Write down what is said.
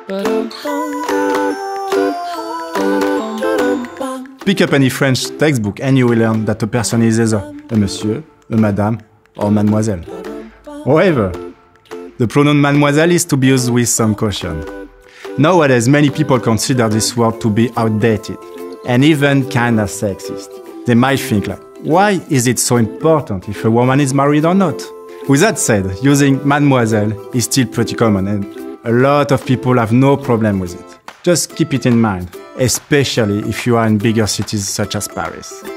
Pick up any French textbook and you will learn that a person is either a monsieur, a madame, or mademoiselle. However, the pronoun mademoiselle is to be used with some caution. Nowadays, many people consider this word to be outdated and even kinda sexist. They might think like, why is it so important if a woman is married or not? With that said, using mademoiselle is still pretty common and a lot of people have no problem with it. Just keep it in mind, especially if you are in bigger cities such as Paris.